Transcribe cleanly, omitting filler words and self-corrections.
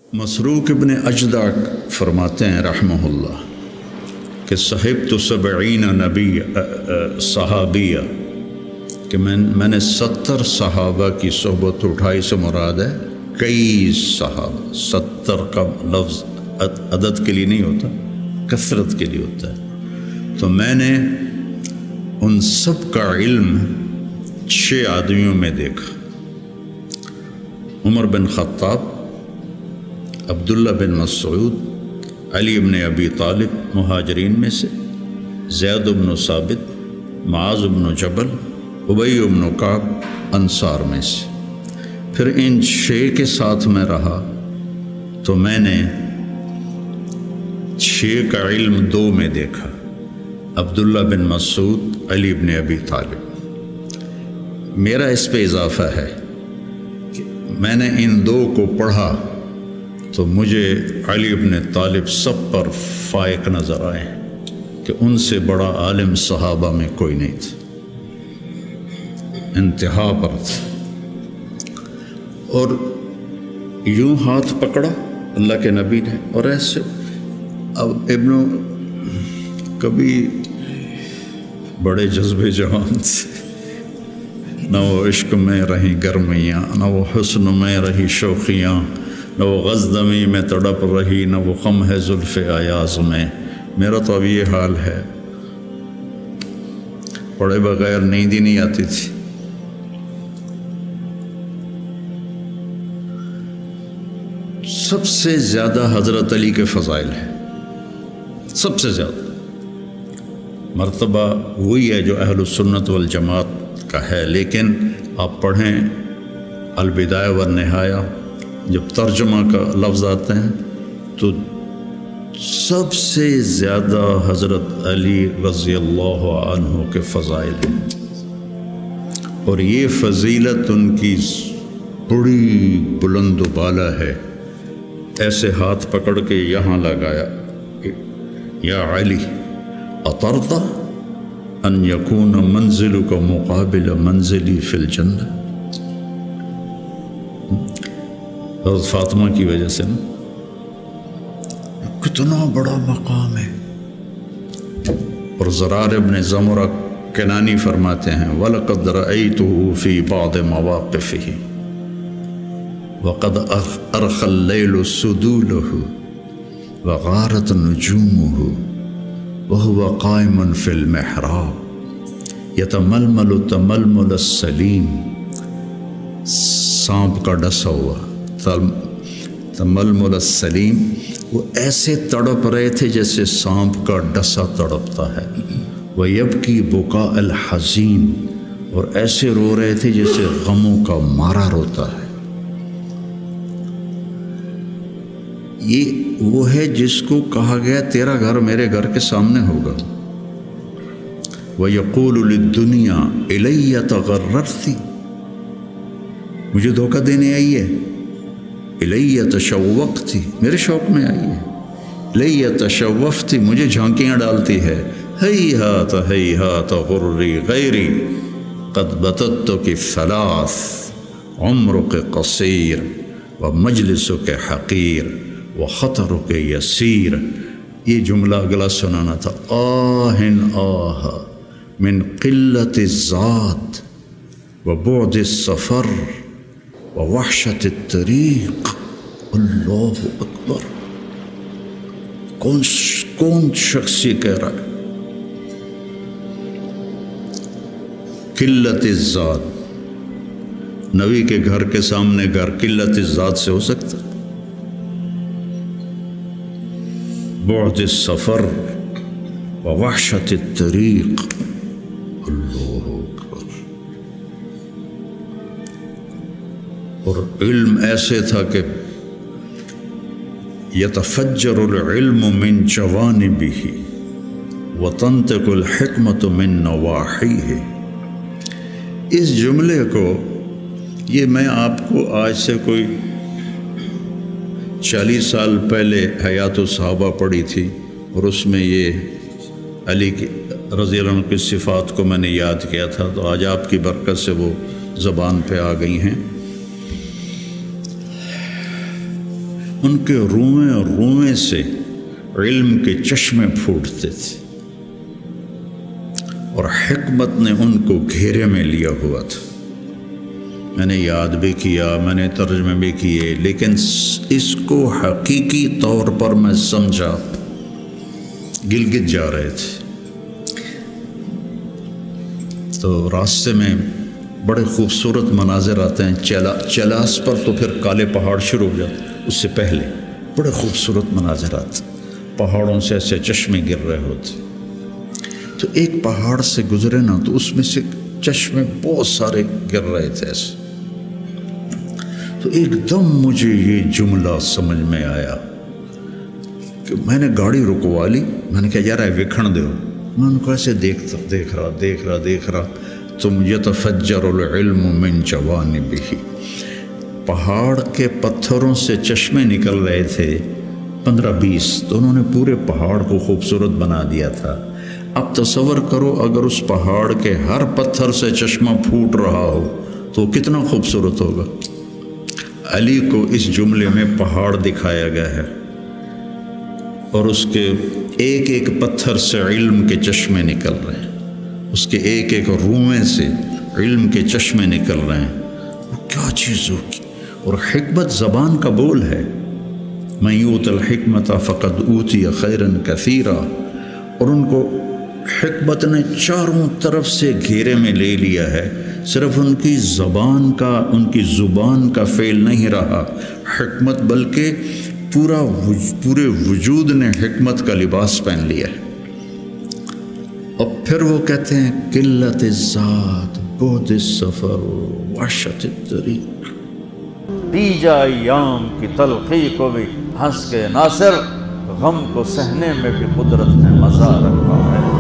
مسروق ابن اجدع فرماتے ہیں رحمہ اللہ کہ صحبت 70 نبی صحابیہ کہ میں نے 70 صحابہ کی صحبت اٹھائی سے مراد ہے کئی صحابہ. 70 کا لفظ عدد کے لیے نہیں ہوتا، کثرت کے لیے ہوتا ہے. تو میں نے ان سب کا علم 6 آدمیوں میں دیکھا: عمر بن خطاب، عبداللہ بن مسعود، علی بن ابی طالب مہاجرین میں سے، زید بن ثابت، معاذ بن جبل، ابی بن کعب انصار میں سے. پھر ان 6 کے ساتھ میں رہا تو میں نے 6 کا علم 2 میں دیکھا: عبداللہ بن مسعود، علی بن ابی طالب. میرا اس پہ اضافہ ہے کہ میں نے ان 2 کو پڑھا تو مجھے علی بن طالب سب پر فائق نظر آئے کہ ان سے بڑا عالم صحابہ میں کوئی نہیں تھا، انتہا پر تھا. اور یوں ہاتھ پکڑا اللہ کے نبی نے اور ایسے. اب کبھی بڑے جذبے جوان تھے، نہ وہ عشق میں رہی گرمیاں، نہ وہ حسن میں رہی شوخیاں، نہ وہ غزدمی میں تڑپ رہی، نہ وہ خم ہے زلف ایاز میں. میرا تو اب یہ حال ہے، پڑھے بغیر نیند ہی نہیں آتی تھی. سب سے زیادہ حضرت علی کے فضائل ہیں، سب سے زیادہ مرتبہ وہی ہے جو اہل السنت والجماعت کا ہے. لیکن آپ پڑھیں البدایہ والنہایہ، جب ترجمہ کا لفظ آتے ہیں تو سب سے زیادہ حضرت علی رضی اللہ عنہ کے فضائل ہیں. اور یہ فضیلت ان کی بڑی بلند و بالا ہے. ایسے ہاتھ پکڑ کے یہاں لگایا: یا علی اطرت ان یکون منزلک مقابل منزلی فی الجنہ. حضرت فاطمہ کی وجہ سے نا کتنا بڑا مقام ہے. اور زرار ابن زمرہ کنانی فرماتے ہیں: وَلَقَدْ رَأَيْتُهُ فِي بَعْضِ مَوَاقِفِهِ وَقَدْ أَرْخَى اللَّيْلُ سُدُولُهُ وَغَارَتْ نُجُومُهُ وَهُوَ قَائِمٌ فِي الْمِحْرَابِ يَتَمَلْمَلُ تَمَلْمُلَ السَّلِيمِ. سانپ کا ڈسا ہوا تململ السلیم، وہ ایسے تڑپ رہے تھے جیسے سانپ کا ڈسا تڑپتا ہے. وَيَبْكِي بُكَاءَ الْحَزِينِ، اور ایسے رو رہے تھے جیسے غموں کا مارا روتا ہے. یہ وہ ہے جس کو کہا گیا تیرا گھر میرے گھر کے سامنے ہوگا. وَيَقُولُ لِلدُّنْيَا إِلَيَّ تَغَرَّرْتِ، مجھے دھوکہ دینے آئی ہے. الیہ تشوقتی، میرے شوق میں آئی ہے. الیہ تشوفتی، مجھے جھانکیاں ڈالتی ہے. ہیہات غری غیری قد بتتک ثلاث عمرک قصیر ومجلسک حقیر وخطرک یسیر. یہ جملہ اگلا سنانا تھا: آہن آہ من قلت الذات وبعد السفر ووحشت الطریق. اللہ اکبر. کون شخص یہ کہہ رہا ہے؟ قلت الذات، نبی کے گھر کے سامنے گھر قلت الذات سے ہو سکتا؟ بعد السفر ووحشت الطریق. اللہ اکبر. اور علم ایسے تھا کہ یتفجر العلم من جوانبہ وتنطق الحکمت من نواحیہ. اس جملے کو یہ میں آپ کو آج سے کوئی 40 سال پہلے حیات الصحابہ پڑھی تھی، اور اس میں یہ علی کی رضی اللہ عنہ کی صفات کو میں نے یاد کیا تھا. تو آج آپ کی برکت سے وہ زبان پہ آ گئی ہیں. ان کے روئیں روئیں سے علم کے چشمے پھوٹتے تھے، اور حکمت نے ان کو گھیرے میں لیا ہوا تھا۔ میں نے یاد بھی کیا، میں نے ترجمے بھی کیے، لیکن اس کو حقیقی طور پر میں سمجھا، گلگت جا رہے تھے تو راستے میں بڑے خوبصورت مناظر آتے ہیں، چلاس پر تو پھر کالے پہاڑ شروع ہو جاتے، اس سے پہلے بڑے خوبصورت مناظر آتے، پہاڑوں سے ایسے چشمے گر رہے ہوتے۔ تو ایک پہاڑ سے گزرے نا تو اس میں سے چشمے بہت سارے گر رہے تھے ایسے، تو ایک دم مجھے یہ جملہ سمجھ میں آیا کہ میں نے گاڑی رکوا لی، میں نے کہا یار وکھن دو، میں ان کو ایسے دیکھ رہا تم یتفجر العلم من جوانبہ، پہاڑ کے پتھروں سے چشمے نکل رہے تھے 15-20، تو انہوں نے پورے پہاڑ کو خوبصورت بنا دیا تھا۔ اب تصور کرو اگر اس پہاڑ کے ہر پتھر سے چشمہ پھوٹ رہا ہو تو کتنا خوبصورت ہوگا۔ علی کو اس جملے میں پہاڑ دکھایا گیا ہے، اور اس کے ایک ایک پتھر سے علم کے چشمے نکل رہے ہیں، اس کے ایک ایک روئیں سے علم کے چشمے نکل رہے ہیں۔ وہ کیا چیز ہوگی؟ اور حکمت زبان کا بول ہے، من یؤت الحکمت فقد اوتی خیرا کثیرا، اور ان کو حکمت نے چاروں طرف سے گھیرے میں لے لیا ہے۔ صرف ان کی زبان کا فعل نہیں رہا حکمت، بلکہ پورے وجود نے حکمت کا لباس پہن لیا ہے۔ اور پھر وہ کہتے ہیں قلت الذات بعد السفر وحشت الطریق، دی جا ایام کی تلخی کو بھی ہنس کے ناصر، غم کو سہنے میں بھی قدرت نے مزہ رکھا ہے۔